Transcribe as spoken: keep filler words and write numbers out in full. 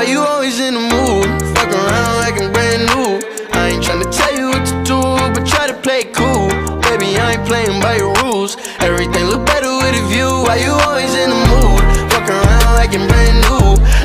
you always in the mood? Fuck around like I'm brand new. I ain't tryna tell you what to do, but try to play it cool. Baby, I ain't playing by your rules. Everything look better with a view. Why you always in the mood? Fuck around like I'm brand new.